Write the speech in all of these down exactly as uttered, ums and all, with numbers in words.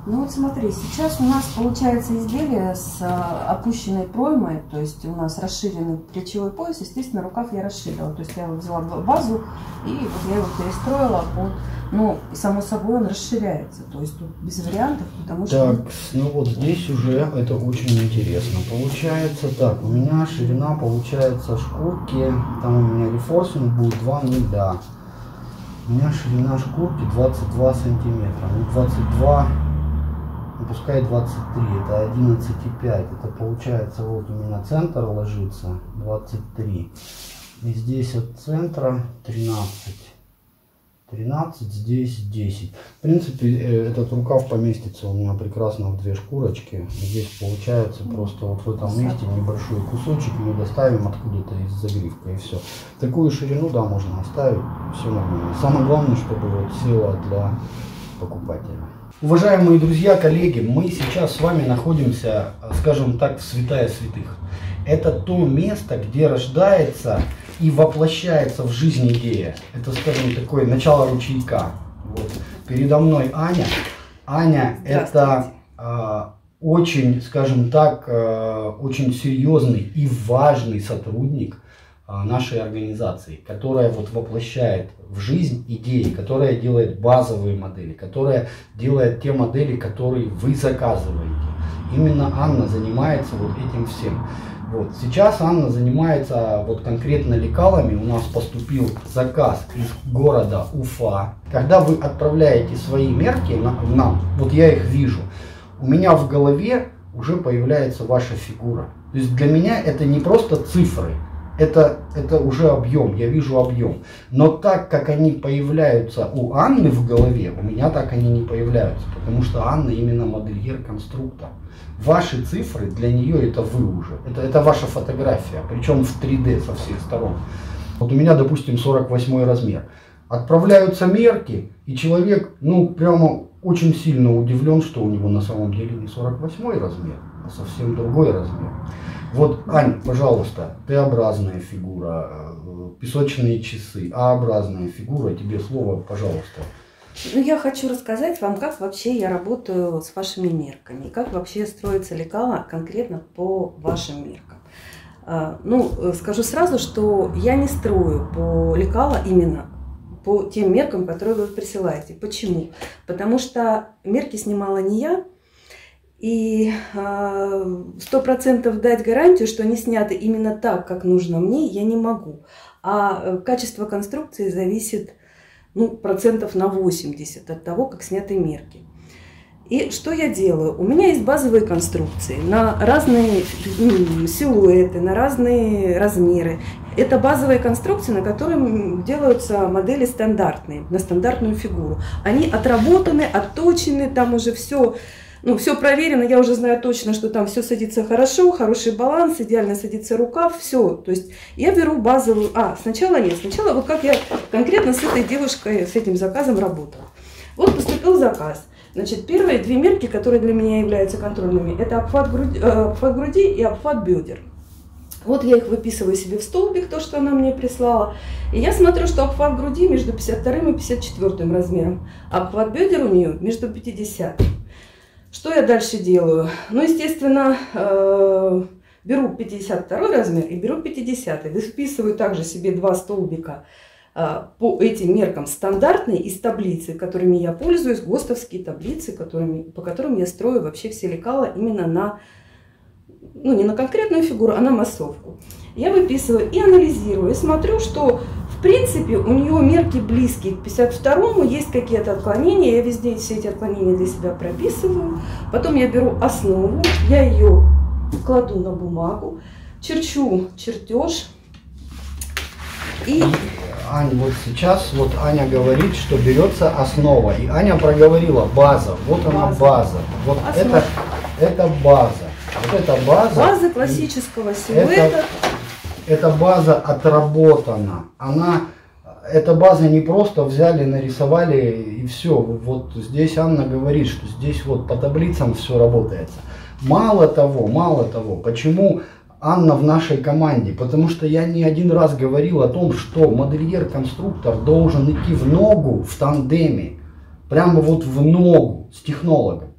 Ну вот смотри, сейчас у нас получается изделие с а, опущенной проймой, то есть у нас расширенный плечевой пояс, естественно, рукав я расширила, то есть я его взяла базу и вот я его перестроила под, ну, само собой он расширяется, то есть тут без вариантов, потому что... Так, ну вот здесь уже это очень интересно получается. Так, у меня ширина получается шкурки, там у меня рефорсинг будет два ноль, да. У меня ширина шкурки двадцать два сантиметра, ну двадцать два... Пускай двадцать три, это одиннадцать и пять, это получается вот у меня центр ложится двадцать три, и здесь от центра тринадцать, тринадцать, здесь десять. В принципе, этот рукав поместится у меня прекрасно в две шкурочки. Здесь получается просто вот в этом месте небольшой кусочек мы доставим откуда-то из загривка, и все. Такую ширину, да, можно оставить, все нормально. Самое главное, чтобы вот село для покупателя. Уважаемые друзья, коллеги, мы сейчас с вами находимся, скажем так, в святая святых. Это то место, где рождается и воплощается в жизнь идея. Это, скажем, такое начало ручейка. Вот. Передо мной Аня. Аня это э, очень, скажем так, э, очень серьезный и важный сотрудник нашей организации, которая вот воплощает в жизнь идеи, которая делает базовые модели, которая делает те модели, которые вы заказываете. Именно Анна занимается вот этим всем. Вот. Сейчас Анна занимается вот конкретно лекалами. У нас поступил заказ из города Уфа. Когда вы отправляете свои мерки нам, вот я их вижу, у меня в голове уже появляется ваша фигура. То есть для меня это не просто цифры. Это, это уже объем, я вижу объем. Но так как они появляются у Анны в голове, у меня так они не появляются. Потому что Анна именно модельер-конструктор. Ваши цифры для нее это вы уже. Это, это ваша фотография, причем в три дэ со всех сторон. Вот у меня, допустим, сорок восьмой размер. Отправляются мерки, и человек, ну, прямо очень сильно удивлен, что у него на самом деле не сорок восьмой размер, а совсем другой размер. Вот, Ань, пожалуйста, Т-образная фигура, песочные часы, А-образная фигура, тебе слово, пожалуйста. Ну, я хочу рассказать вам, как вообще я работаю с вашими мерками, как вообще строится лекало конкретно по вашим меркам. Ну, скажу сразу, что я не строю по лекало именно по тем меркам, которые вы присылаете. Почему? Потому что мерки снимала не я. И сто процентов дать гарантию, что они сняты именно так, как нужно мне, я не могу. А качество конструкции зависит, ну, процентов на восемьдесят от того, как сняты мерки. И что я делаю? У меня есть базовые конструкции на разные силуэты, на разные размеры. Это базовые конструкции, на которые делаются модели стандартные, на стандартную фигуру. Они отработаны, отточены, там уже все... Ну, все проверено, я уже знаю точно, что там все садится хорошо, хороший баланс, идеально садится рукав, все. То есть я беру базовую... А, сначала нет, сначала вот как я конкретно с этой девушкой, с этим заказом работала. Вот поступил заказ. Значит, первые две мерки, которые для меня являются контрольными, это обхват груди, э, обхват груди и обхват бедер. Вот я их выписываю себе в столбик, то, что она мне прислала. И я смотрю, что обхват груди между пятьдесят вторым и пятьдесят четвёртым размером. Обхват бедер у нее между пятидесятым. Что я дальше делаю? Ну, естественно, э, беру пятьдесят второй размер и беру пятидесятый. Вписываю также себе два столбика э, по этим меркам стандартные из таблицы, которыми я пользуюсь, ГОСТовские таблицы, которыми, по которым я строю вообще все лекала именно на, ну, не на конкретную фигуру, а на массовку. Я выписываю и анализирую, и смотрю, что в принципе у нее мерки близкие к пятьдесят второму, есть какие-то отклонения, я везде все эти отклонения для себя прописываю. Потом я беру основу, я ее кладу на бумагу, черчу чертеж. И... Аня, вот сейчас вот Аня говорит, что берется основа, и Аня проговорила база, вот база. Она база, вот это, это база, вот это база. База классического силуэта. Это... Эта база отработана, она, эта база не просто взяли, нарисовали и все. Вот здесь Анна говорит, что здесь вот по таблицам все работается. Мало того, мало того, почему Анна в нашей команде? Потому что я не один раз говорил о том, что модельер-конструктор должен идти в ногу в тандеме, прямо вот в ногу с технологом.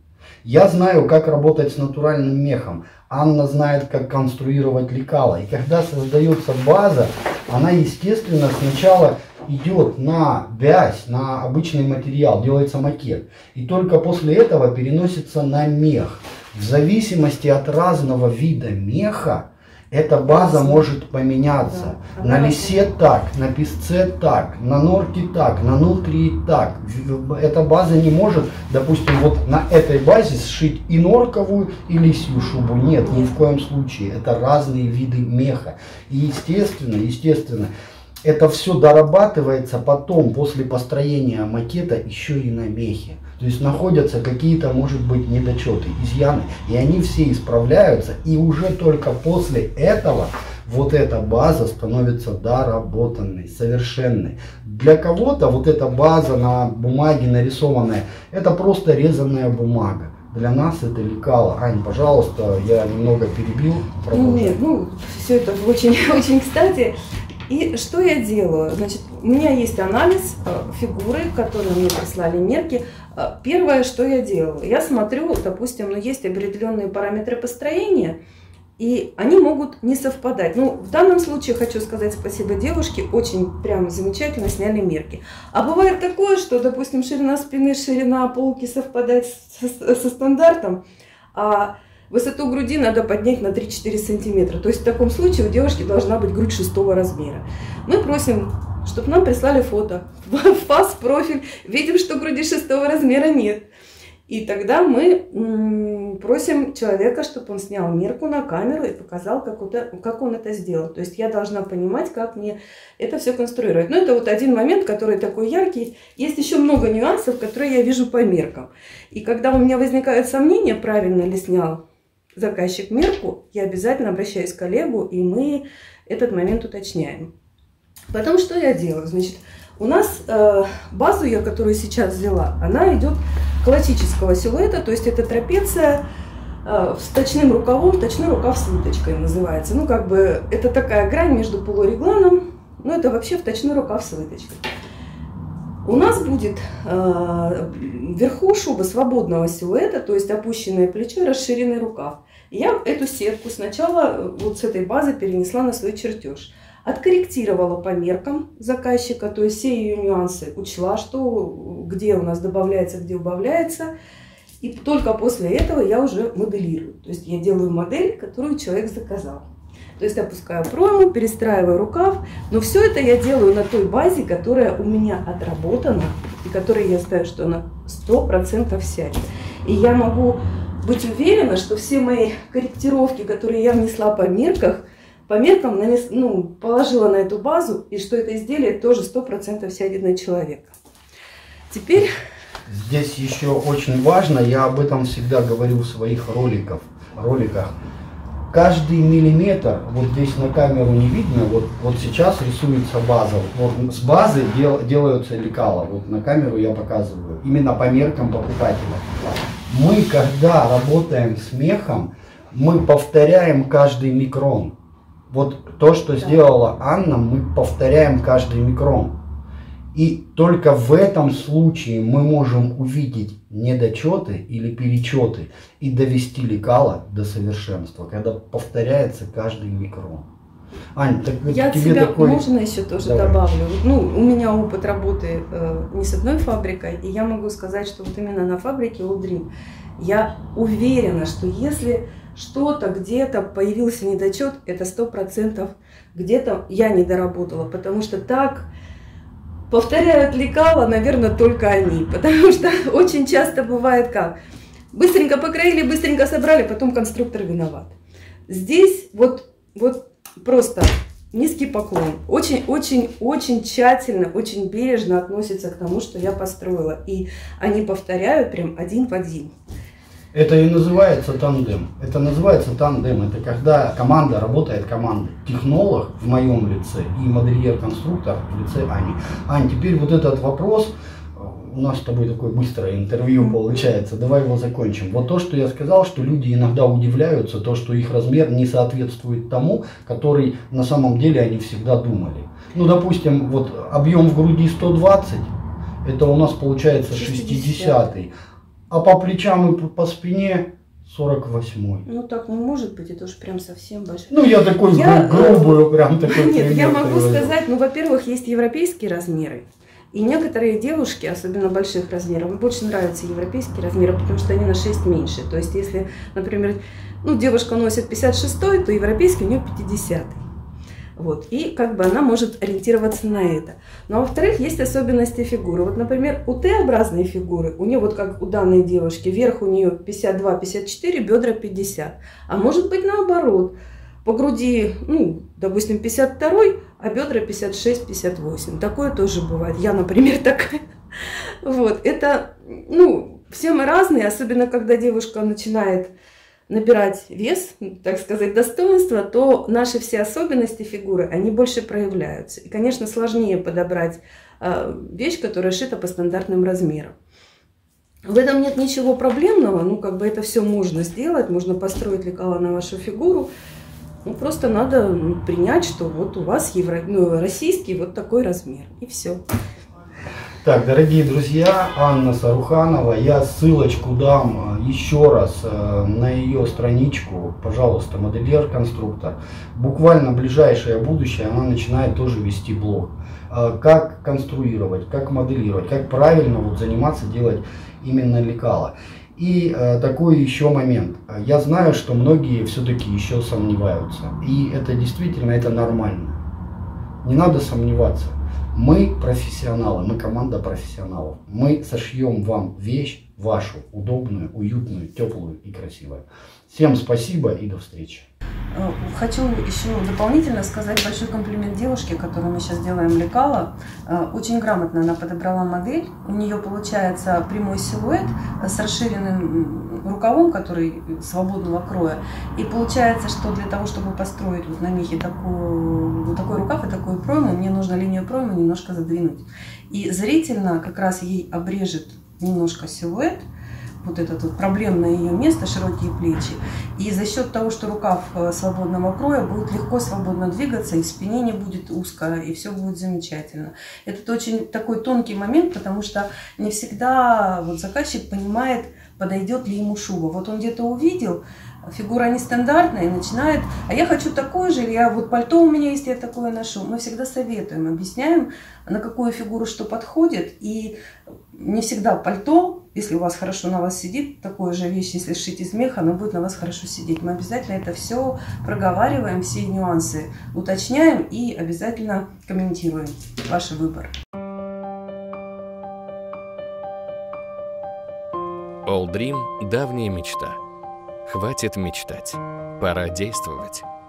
Я знаю, как работать с натуральным мехом. Анна знает, как конструировать лекала. И когда создается база, она, естественно, сначала идет на вязь, на обычный материал, делается макет. И только после этого переносится на мех. В зависимости от разного вида меха, эта база может поменяться. Да. На лисе так, на песце так, на норке так, на нутрии так. Эта база не может, допустим, вот на этой базе сшить и норковую, и лисью шубу. Нет, ни в коем случае. Это разные виды меха. И естественно, естественно, это все дорабатывается потом, после построения макета, еще и на мехе. То есть находятся какие-то, может быть, недочеты, изъяны, и они все исправляются, и уже только после этого вот эта база становится доработанной, совершенной. Для кого-то вот эта база на бумаге нарисованная, это просто резаная бумага. Для нас это лекало. Ань, пожалуйста, я немного перебил. Ну, нет, ну, все это очень, очень кстати. И что я делаю? Значит, у меня есть анализ э, фигуры, которые мне прислали мерки. Э, первое, что я делаю, я смотрю, допустим, ну, есть определенные параметры построения, и они могут не совпадать. Ну, в данном случае хочу сказать спасибо девушке, очень прям замечательно сняли мерки. А бывает такое, что, допустим, ширина спины, ширина полки совпадает со, со стандартом, а высоту груди надо поднять на три-четыре сантиметра. То есть в таком случае у девушки должна быть грудь шестого размера. Мы просим, чтобы нам прислали фото, фас, профиль. Видим, что груди шестого размера нет. И тогда мы просим человека, чтобы он снял мерку на камеру и показал, как, это, как он это сделал. То есть я должна понимать, как мне это все конструировать. Но это вот один момент, который такой яркий. Есть еще много нюансов, которые я вижу по меркам. И когда у меня возникают сомнения, правильно ли снял заказчик мерку, я обязательно обращаюсь к коллегу, и мы этот момент уточняем. Потом что я делаю? Значит, у нас э, базу, я которую сейчас взяла, она идет классического силуэта, то есть это трапеция э, с точным рукавом, точной рукав с выточкой называется. Ну, как бы, это такая грань между полурегланом, но это вообще в точной рукав с выточкой. У нас будет э, вверху шуба свободного силуэта, то есть опущенное плечо и расширенный рукав. Я эту сетку сначала вот с этой базы перенесла на свой чертеж. Откорректировала по меркам заказчика, то есть все ее нюансы учла, что где у нас добавляется, где убавляется. И только после этого я уже моделирую. То есть я делаю модель, которую человек заказал. То есть опускаю пройму, перестраиваю рукав. Но все это я делаю на той базе, которая у меня отработана. И которой я знаю, что она сто процентов сядет. И я могу быть уверена, что все мои корректировки, которые я внесла по мерках, по меркам нанес, ну, положила на эту базу, и что это изделие тоже сто процентов сядет на человека. Теперь... Здесь еще очень важно, я об этом всегда говорю в своих роликах, роликах. Каждый миллиметр, вот здесь на камеру не видно, вот, вот сейчас рисуется база. Вот с базы дел, делаются лекала, вот на камеру я показываю, именно по меркам покупателя. Мы, когда работаем с мехом, мы повторяем каждый микрон. Вот то, что сделала Анна, мы повторяем каждый микрон. И только в этом случае мы можем увидеть недочеты или перечеты и довести лекало до совершенства, когда повторяется каждый микрон. Ань, так я тебе тебя такой... можно еще тоже Давай. добавлю. Ну, у меня опыт работы э, не с одной фабрикой, и я могу сказать, что вот именно на фабрике All Dream я уверена, что если что-то где-то появился недочет, это сто процентов где-то я не доработала, потому что так повторяют лекала, наверное, только они, потому что очень часто бывает как: быстренько покроили, быстренько собрали, потом конструктор виноват. Здесь вот, вот просто низкий поклон. Очень-очень-очень тщательно, очень бережно относятся к тому, что я построила, и они повторяют прям один в один. Это и называется тандем. Это называется тандем. Это когда команда работает командой. Технолог в моем лице и модельер-конструктор в лице Ани. Ань, теперь вот этот вопрос. У нас с тобой такое быстрое интервью получается. Давай его закончим. Вот то, что я сказал, что люди иногда удивляются, то, что их размер не соответствует тому, который на самом деле они всегда думали. Ну, допустим, вот объем в груди сто двадцать, это у нас получается шестидесятый. а по плечам и по спине сорок восьмой. Ну так не может быть, это уж прям совсем большой. Ну я такой я, грубую прям такой. Нет, я могу сказать, ну во-первых, есть европейские размеры. И некоторые девушки, особенно больших размеров, им больше нравятся европейские размеры, потому что они на шесть меньше. То есть если, например, ну, девушка носит пятьдесят шестой, то европейский у нее пятидесятый. Вот. И как бы она может ориентироваться на это. Но во-вторых, есть особенности фигуры. Вот, например, у Т-образной фигуры, у нее вот как у данной девушки, верх у нее пятьдесят два — пятьдесят четыре, бедра пятьдесят. А может быть наоборот. По груди, ну, допустим, пятьдесят два, а бедра пятьдесят шесть — пятьдесят восемь. Такое тоже бывает. Я, например, такая. Вот. Это, ну, все мы разные, особенно когда девушка начинает набирать вес, так сказать, достоинство, то наши все особенности фигуры, они больше проявляются. И, конечно, сложнее подобрать э, вещь, которая шита по стандартным размерам. В этом нет ничего проблемного, ну, как бы это все можно сделать, можно построить лекало на вашу фигуру. Ну, просто надо принять, что вот у вас евро... ну, российский вот такой размер, и все. Так, дорогие друзья, Анна Саруханова, я ссылочку дам еще раз на ее страничку, пожалуйста, модельер-конструктор. Буквально в ближайшее будущее она начинает тоже вести блог. Как конструировать, как моделировать, как правильно вот заниматься, делать именно лекало. И э, такой еще момент. Я знаю, что многие все-таки еще сомневаются. И это действительно, это нормально. Не надо сомневаться. Мы профессионалы, мы команда профессионалов. Мы сошьем вам вещь вашу, удобную, уютную, теплую и красивую. Всем спасибо и до встречи. Хочу еще дополнительно сказать большой комплимент девушке, которой мы сейчас делаем лекало. Очень грамотно она подобрала модель. У нее получается прямой силуэт с расширенным рукавом, который свободного кроя. И получается, что для того, чтобы построить вот на мехе такую, такой рукав и такую пройму, мне нужно линию проймы немножко задвинуть. И зрительно как раз ей обрежет немножко силуэт, вот это вот проблемное ее место, широкие плечи. И за счет того, что рукав свободного кроя будет легко свободно двигаться, и в спине не будет узко, и все будет замечательно. Это очень такой тонкий момент, потому что не всегда вот заказчик понимает, подойдет ли ему шуба. Вот он где-то увидел, фигура нестандартная, и начинает, а я хочу такое же, или я, вот пальто у меня есть, я такое ношу. Мы всегда советуем, объясняем, на какую фигуру что подходит, и не всегда пальто, если у вас хорошо на вас сидит, такое же вещь, если сшить из меха, оно будет на вас хорошо сидеть. Мы обязательно это все проговариваем, все нюансы уточняем и обязательно комментируем. Ваш выбор. All Dream – давняя мечта. Хватит мечтать. Пора действовать.